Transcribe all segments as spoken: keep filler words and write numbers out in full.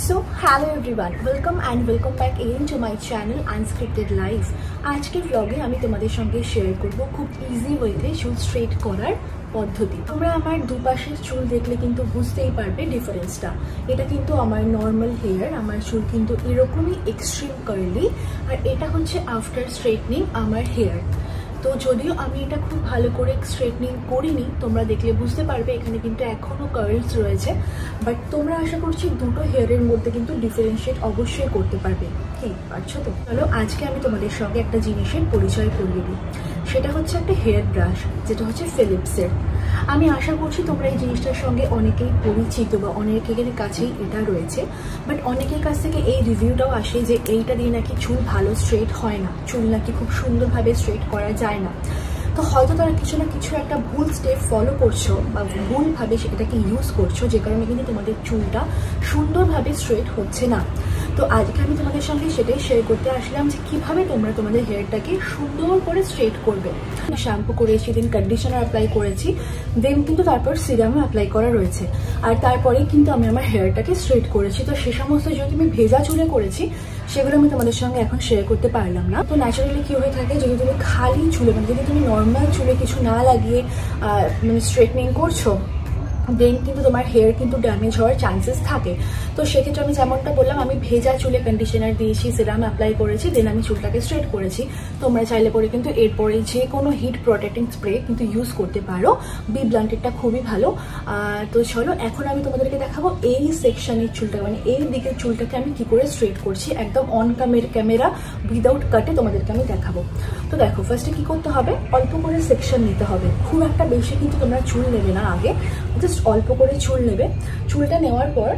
So hello everyone, welcome and welcome back again to my channel Unscripted Life. আজকের vlog-এ আমি তোমাদের সঙ্গে share করব খুব ইজি ওয়েতে চুল স্ট্রেট করার পদ্ধতি। তোমরা আমার দুপাশের চুল দেখলে কিন্তু বুঝতেই পারবে ডিফারেন্সটা। এটা কিন্তু আমার নর্মাল হেয়ার, আমার চুল কিন্তু এরকমই এক্সট্রিম কার্লি, আর এটা হচ্ছে আফটার স্ট্রেটনিং আমার হেয়ার। তো যদিও আমি এটা খুব ভালো করে স্ট্রেটনিং করিনি, তোমরা দেখলে বুঝতে পারবে এখানে কিন্তু এখনও কার্লস রয়েছে, বাট তোমরা আশা করছি দুটো হেয়ারের মধ্যে কিন্তু ডিফারেন্সিয়েট অবশ্যই করতে পারবে। কি পারছো তো? চলো আজকে আমি তোমাদের সঙ্গে একটা জিনিসের পরিচয় করিয়ে দিই। সেটা হচ্ছে একটা হেয়ার ব্রাশ, যেটা হচ্ছে ফিলিপসের। আমি আশা করছি তোমরা এই জিনিসটার সঙ্গে অনেকেই পরিচিত বা অনেকের কাছেই এটা রয়েছে, বাট অনেকের কাছ থেকে এই রিভিউটাও আসে যে এইটা দিয়ে নাকি চুল ভালো স্ট্রেট হয় না, চুল নাকি খুব সুন্দরভাবে স্ট্রেট করা যায় না। তো হয়তো তারা কিছু না কিছু একটা ভুল স্টেপ ফলো করছো বা ভুলভাবে সেটাকে ইউজ করছো, যে কারণে কিন্তু তোমাদের চুলটা সুন্দরভাবে স্ট্রেট হচ্ছে না। তো আজকে আমি তোমাদের সঙ্গে সেটাই শেয়ার করতে আসলাম যে কীভাবে তোমরা তোমাদের হেয়ারটাকে সুন্দর করে স্ট্রেট করবে। শ্যাম্পু করেছি, দেন কন্ডিশনার অ্যাপ্লাই করেছি, দেন কিন্তু তারপর সিরামও অ্যাপ্লাই করা রয়েছে, আর তারপরে কিন্তু আমি আমার হেয়ারটাকে স্ট্রেট করেছি। তো সে সমস্ত যদি আমি ভেজা চুলে করেছি সেগুলো আমি তোমাদের সঙ্গে এখন শেয়ার করতে পারলাম না। তো ন্যাচারালি কী হয়ে থাকে, যদি তুমি খালি চুলে মানে যদি তুমি নর্মাল চুলে কিছু না লাগিয়ে মানে স্ট্রেটনিং করছো, দেন কিন্তু তোমার হেয়ার কিন্তু ড্যামেজ হওয়ার চান্সেস থাকে। তো সেক্ষেত্রে আমি যেমনটা বললাম, আমি ভেজা চুলে কন্ডিশনার দিয়েছি, সিরাম অ্যাপ্লাই করেছি, দেন আমি চুলটাকে স্ট্রেট করেছি। তোমরা চাইলে পরে কিন্তু এরপরে যে কোনো হিট প্রোটেক্টিং স্প্রে কিন্তু ইউজ করতে পারো। বি ব্লান্টেডটা খুবই ভালো। তো চলো এখন আমি তোমাদেরকে দেখাবো এই সেকশনের চুলটা, মানে এই দিকের চুলটাকে আমি কি করে স্ট্রেট করছি, একদম অন ক্যামেরা ক্যামেরা উইদাউট কাটে তোমাদেরকে আমি দেখাবো। তো দেখো, ফার্স্টে কি করতে হবে, অল্প করে সেকশন নিতে হবে। খুব একটা বেশি কিন্তু তোমরা চুল নেবে না, আগে জাস্ট অল্প করে চুল নেবে। চুলটা নেওয়ার পর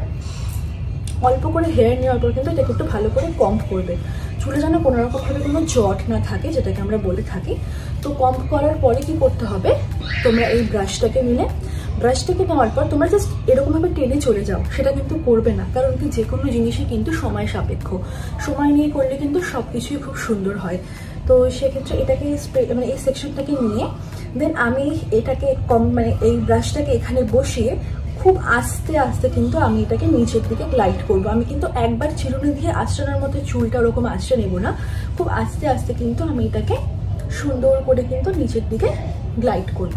অল্প করে হেয়ার নেওয়ার পর কিন্তু এটাকে একটু ভালো করে কম্প করবে। চুলে যেন কোনো রকমভাবে কোনো জট না থাকে, যেটাকে আমরা বলে থাকি। তো কম্প করার পরে কি করতে হবে, তোমরা এই ব্রাশটাকে নিলে, ব্রাশটাকে নেওয়ার পর তোমরা জাস্ট এরকমভাবে টেনে চলে যাও, সেটা কিন্তু করবে না, কারণ কি যে কোনো জিনিসই কিন্তু সময় সাপেক্ষ। সময় নিয়ে করলে কিন্তু সব কিছুই খুব সুন্দর হয়। তো সেক্ষেত্রে এটাকে স্প্রে মানে এই সেকশনটাকে নিয়ে দেন আমি এটাকে কম মানে এই ব্রাশটাকে এখানে বসিয়ে খুব আস্তে আস্তে কিন্তু আমি এটাকে নিচের দিকে গ্লাইড করব। আমি কিন্তু একবার চিরুনি দিয়ে আঁচড়ানোর মতো চুলটা ওরকম আঁচড়ে নেব না, খুব আস্তে আস্তে কিন্তু আমি এটাকে সুন্দর করে কিন্তু নিচের দিকে গ্লাইড করব।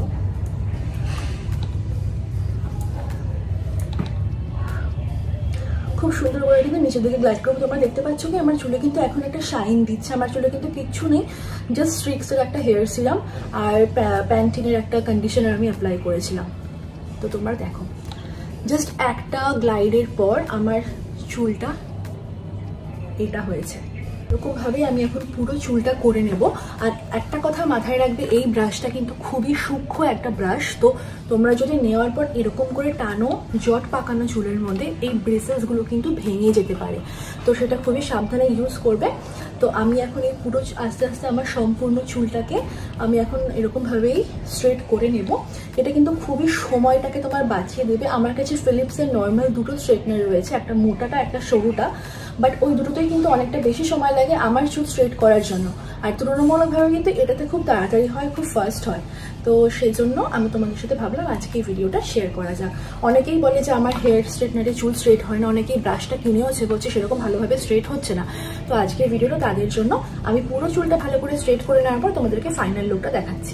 খুব সুন্দর করে কিন্তু নিচের দিকে গ্লাইড করবো। তোমরা দেখতে পাচ্ছ কি আমার চুলে কিন্তু এখন একটা শাইন দিচ্ছে, আমার চুলে কিন্তু কিচ্ছু নেই, জাস্ট স্ট্রিক্সের একটা হেয়ার সিরাম আর প্যান্টিনের একটা কন্ডিশনার আমি অ্যাপ্লাই করেছিলাম। তো তোমরা দেখো, জাস্ট একটা গ্লাইডের পর আমার চুলটা এটা হয়েছে। এরকমভাবেই আমি এখন পুরো চুলটা করে নেব। আর একটা কথা মাথায় রাখবে, এই ব্রাশটা কিন্তু খুবই সূক্ষ্ম একটা ব্রাশ। তো তোমরা যদি নেওয়ার পর এরকম করে টানো জট পাকানো চুলের মধ্যে, এই ব্রেসেসগুলো কিন্তু ভেঙে যেতে পারে। তো সেটা খুবই সাবধানে ইউজ করবে। তো আমি এখন এই পুরো আস্তে আস্তে আমার সম্পূর্ণ চুলটাকে আমি এখন এরকমভাবেই স্ট্রেট করে নেব। এটা কিন্তু খুবই সময়টাকে তোমার বাঁচিয়ে দেবে। আমার কাছে ফিলিপসের নর্মাল দুটো স্ট্রেটনার রয়েছে, একটা মোটাটা একটা সরুটা, বাট ওই দুটোতেই কিন্তু অনেকটা বেশি সময় লাগে আমার চুল স্ট্রেট করার জন্য, আর তুলনামূলকভাবে কিন্তু এটাতে খুব তাড়াতাড়ি হয়, খুব ফাস্ট হয়। তো সেই জন্য আমি তোমাদের সাথে ভাবলাম আজকে এই ভিডিওটা শেয়ার করা যাক। অনেকেই বলে যে আমার হেয়ার স্ট্রেটনারে চুল স্ট্রেট হয় না, অনেকেই ব্রাশটা কিনেও আছে, বলছে সেরকম ভালোভাবে স্ট্রেট হচ্ছে না। তো আজকের ভিডিওটা তাদের জন্য। আমি পুরো চুলটা ভালো করে স্ট্রেট করে নেওয়ার পর তোমাদেরকে ফাইনাল লুকটা দেখাচ্ছি।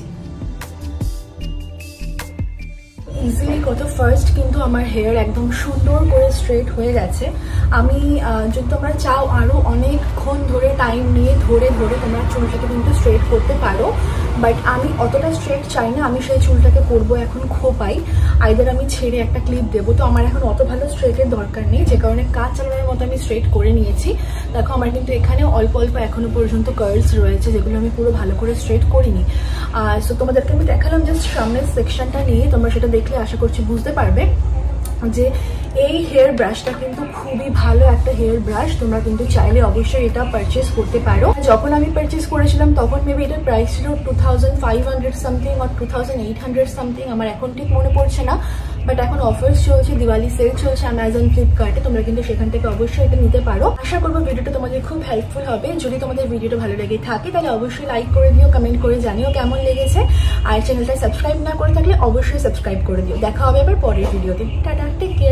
ইজিলি কত ফার্স্ট কিন্তু আমার হেয়ার একদম সুন্দর করে স্ট্রেট হয়ে গেছে। আমি যদি তোমরা চাও আরও অনেকক্ষণ ধরে টাইম নিয়ে ধরে ধরে তোমরা চুলটাকে কিন্তু স্ট্রেট করতে পারো, বাট আমি অতটা স্ট্রেট চাই না। আমি সেই চুলটাকে করবো এখন খোপাই, আইদার আমি ছেড়ে একটা ক্লিপ দেবো। তো আমার এখন অত ভালো স্ট্রেটের দরকার নেই, যে কারণে কাজ চালানোর মতো আমি স্ট্রেট করে নিয়েছি। দেখো আমার কিন্তু এখানে অল্প অল্প এখনো পর্যন্ত কার্লস রয়েছে, যেগুলো আমি পুরো ভালো করে স্ট্রেট করিনি। সো তোমাদেরকে আমি দেখালাম জাস্ট সামনের সেকশনটা নিয়ে, তোমরা সেটা দেখলে আশা করছি বুঝতে পারবে যে এই হেয়ার ব্রাশটা কিন্তু খুবই ভালো একটা হেয়ার ব্রাশ। তোমরা কিন্তু চাইলে অবশ্যই এটা পারচেস করতে পারো। যখন আমি পারচেস করেছিলাম তখন মেবি এটার প্রাইস ছিল two thousand five hundred something আর two thousand eight hundred something, আমার এখন ঠিক মনে পড়ছে না। বাট এখন অফার্স চলছে, দিওয়ালি সেল চলছে অ্যামাজন ফ্লিপকার্টে, তোমরা কিন্তু সেখান থেকে অবশ্যই এটা নিতে পারো। আশা করবো ভিডিওটা তোমাদের খুব হেল্পফুল হবে। যদি তোমাদের ভিডিওটা ভালো লেগে থাকে তাহলে অবশ্যই লাইক করে দিও, কমেন্ট করে জানিও কেমন লেগেছে, আর চ্যানেলটা সাবস্ক্রাইব না করে থাকলে অবশ্যই সাবস্ক্রাইব করে দিও। দেখা হবে এবার পরের ভিডিওতে। Tata, take care.